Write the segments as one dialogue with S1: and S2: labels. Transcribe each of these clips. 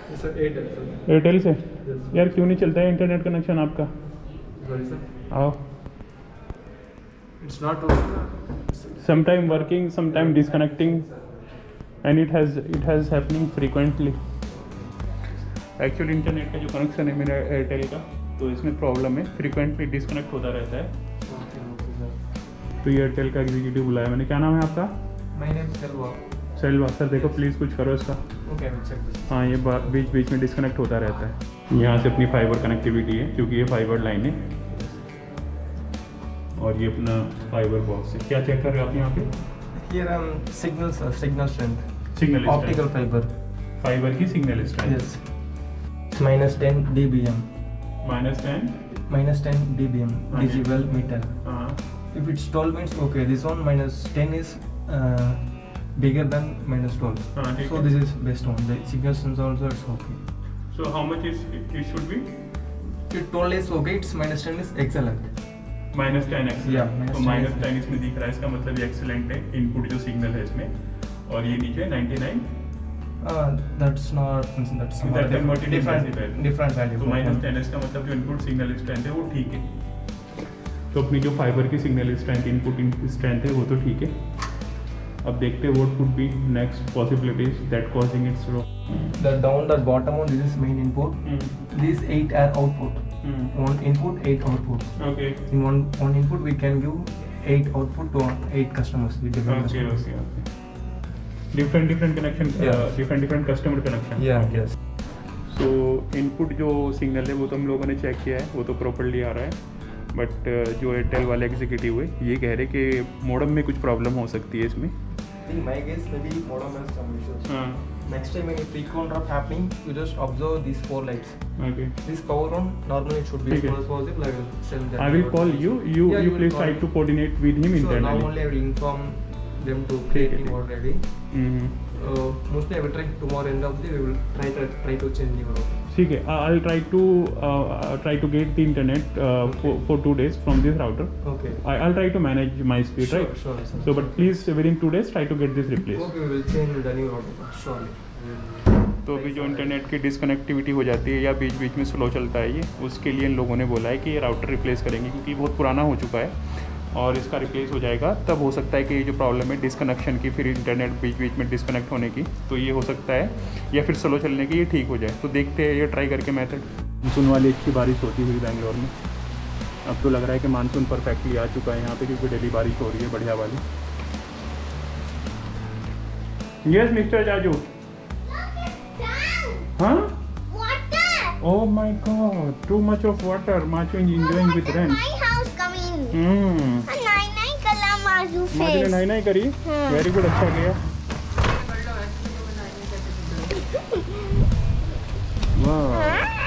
S1: Sir Airtel
S2: Airtel से यार क्यों नहीं चलता है इंटरनेट कनेक्शन आपका?
S1: सॉरी सर,
S2: आओ।
S1: It's not working.
S2: Sometime working, sometime disconnecting, and it has happening frequently. Actually internet का जो कनेक्शन है मेरा एयरटेल का, तो इसमें प्रॉब्लम है, फ्रीक्वेंटली डिस्कनेक्ट होता रहता है। तो ये एयरटेल का एग्जीक्यूटिव बुलाया मैंने। क्या नाम है आपका?
S1: My name is Selva.
S2: Selva sir, देखो प्लीज़ कुछ करो इसका।
S1: Okay, I will check this.
S2: हाँ, ये बीच बीच में डिस्कनेक्ट होता रहता है। यहाँ से अपनी फाइबर कनेक्टिविटी है क्योंकि ये फाइबर लाइन है, और ये अपना फाइबर बॉक्स है। क्या चेक कर रहे हो आप यहाँ पे?
S1: Here signal strength,
S2: signal
S1: optical fibre,
S2: fibre की signal strength.
S1: Yes, -10 dBm,
S2: -10
S1: -10 dBm decibel meter. If it's 12 means okay, this one -10 is bigger than -12. So this is best one. The signal strength also is okay.
S2: So how much is it should be?
S1: If 12 is okay, it's -10 is excellent.
S2: -10 excellent.
S1: Yeah,
S2: तो -10 इसमें दिख रहा है, इसका मतलब ये excellent है input जो सिग्नल है इसमें, और ये नीचे 99।
S1: That's not, that's
S2: That converted in decibel.
S1: different value.
S2: तो -10 इसका मतलब जो इनपुट सिग्नल स्ट्रेंथ है वो ठीक है। तो अपनी जो फाइबर की सिग्नल स्ट्रेंथ, इनपुट स्ट्रेंथ है वो तो ठीक है। अब देखते हैं what could be next possibilities that causing it slow.
S1: The down the bottom one, this is main input. These 8 are output. One input, 8 output.
S2: Okay.
S1: In one input we can give 8 output to 8 customers with different customers.
S2: Okay. Different connection,
S1: Yeah.
S2: different customer connection.
S1: Yeah, yes.
S2: So input जो signal है वो तो हम लोगों ने check किया है, वो तो प्रॉपर्ली आ रहा है। बट जो एयरटेल वाले एग्जीक्यूटिव है ये कह रहे कि मॉडम में कुछ प्रॉब्लम हो सकती है इसमें।
S1: In my guess, maybe modem has some issues.
S2: हाँ,
S1: Next time when a frequent drop happening, you just observe these 4 lights.
S2: okay.
S1: This power on, normally it should be
S2: Okay.
S1: positive. I will send that.
S2: I will call you. You
S1: Yeah, you will
S2: please
S1: call
S2: try
S1: me.
S2: to coordinate with him
S1: Sure, now
S2: internally.
S1: only I will inform them to create
S2: Okay.
S1: team already. Mostly I will try tomorrow end of the day we will try to change the router.
S2: ठीक है, I'll try to get the internet for 2 days from this router.
S1: Okay.
S2: I'll try to manage my speed,
S1: Sure,
S2: right?
S1: sure, sir.
S2: So, but please within 2 days try to get this replaced.
S1: Okay, we will change the new router. Surely.
S2: तो अभी जो internet की डिसकनेक्टिविटी हो जाती है या बीच बीच में slow चलता है, ये उसके लिए इन लोगों ने बोला है कि ये राउटर रिप्लेस करेंगे क्योंकि बहुत पुराना हो चुका है और इसका रिप्लेस हो जाएगा। तब हो सकता है कि ये जो प्रॉब्लम है डिसकनेक्शन की, फिर इंटरनेट बीच बीच में डिसकनेक्ट होने की, तो ये हो सकता है, या फिर स्लो चलने की, ये ठीक हो जाए। तो देखते हैं ये ट्राई करके मेथड। मानसून वाली अच्छी बारिश होती हुई बेंगलोर में। अब तो लग रहा है कि मानसून परफेक्टली आ चुका है यहाँ पे, क्योंकि डेली बारिश हो रही है बढ़िया वाली। Yes mister Jaju. हाँ? Oh my God! Too much of water. Machu is enjoying with rain.
S3: My house coming. Nai kala Mazu
S2: माँ ने
S3: face.
S2: नहाई नहीं करी? वेरी गुड, अच्छा किया। वाह।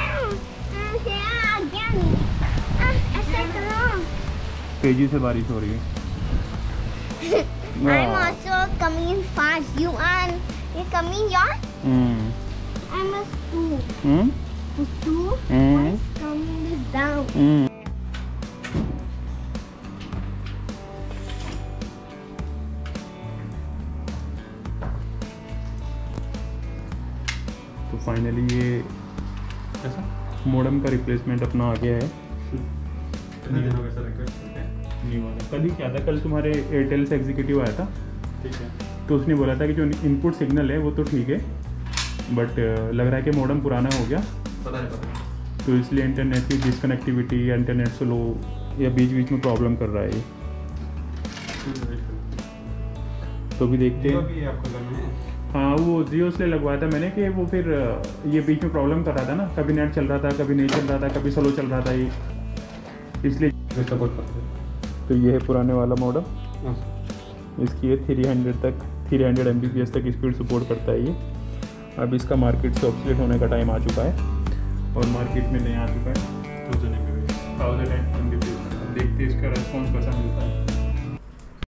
S2: तेजी से बारिश हो रही है।
S3: I'm also coming fast. You coming yacht? I must do. Two. Coming down.
S2: तो फाइनली ये ऐसा मॉडम का रिप्लेसमेंट अपना आ गया है। न्यू वाला कल ही क्या था, कल तुम्हारे एयरटेल से एग्जीक्यूटिव आया था,
S1: ठीक है।
S2: तो उसने बोला था कि जो इनपुट सिग्नल है वो तो ठीक है, बट लग रहा है कि मॉडम पुराना हो गया,
S1: पता नहीं।
S2: तो इसलिए इंटरनेट की डिसकनेक्टिविटी या इंटरनेट स्लो या बीच बीच में प्रॉब्लम कर रहा है ये। तो भी देखते हैं।
S1: आपको घर में?
S2: हाँ, वो जियो से लगवाया था मैंने कि वो फिर ये बीच में प्रॉब्लम कर रहा था ना, कभी नेट चल रहा था, कभी नहीं चल रहा था, कभी स्लो चल रहा था ये, इसलिए
S1: सपोर्ट करते हैं।
S2: तो ये है पुराने वाला मॉडल। इसकी ये 300 Mbps तक स्पीड सपोर्ट करता है ये। अब इसका मार्केट से ऑब्सोलेट होने का टाइम आ चुका है और मार्केट में नया आ चुका है 1000 Mbps। देखते हैं इसका रेस्पॉन्स कैसा मिलता है।